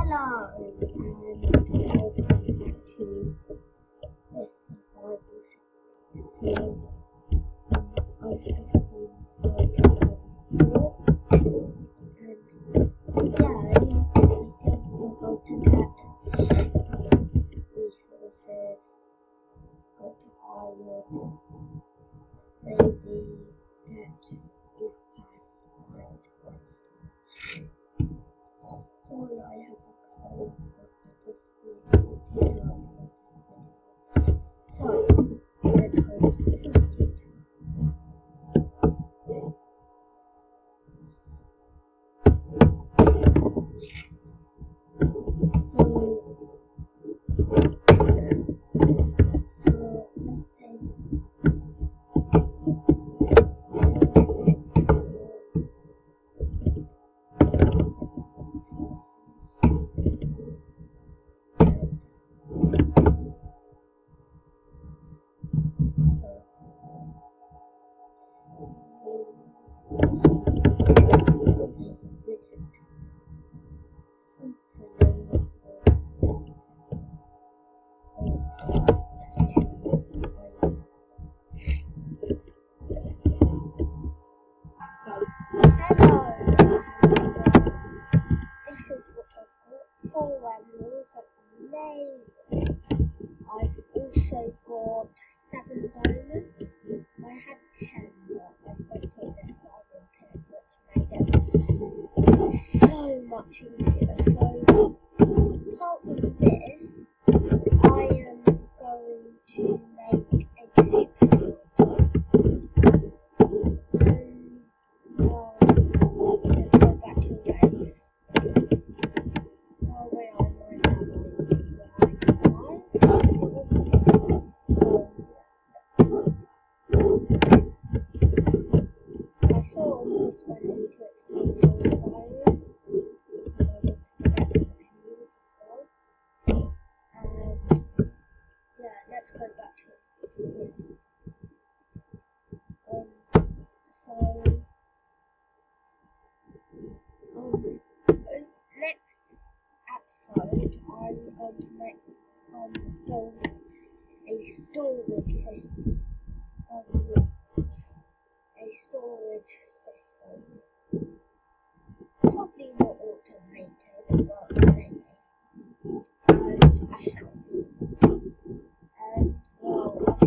Hello, and welcome to this survival series. I've just been before, and yeah, I think we're going to get resources, go to iron, maybe get if and sorry, I have a cold, but I just really wanted to upload this video. So, let's go started. Amazing. I've also got 7 diamonds. I had 10, but I spent all this diamond kit, which made it so much easier. So, apart from this, I am going to make a super sword. Well, let's go back to the race. Oh, wait, I might have I saw almost went into extinction fire because I was expecting a few as well. And yeah, let's go back to it. Next episode, I'm going to make build a storage system. Probably not automated, but maybe. And a house. And well,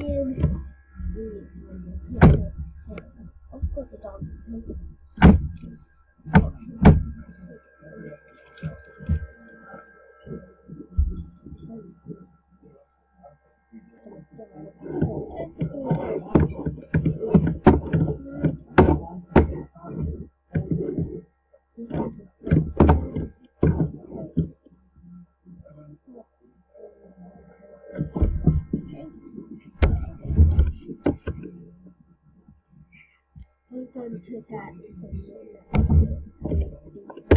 I've got the dog. We're going to that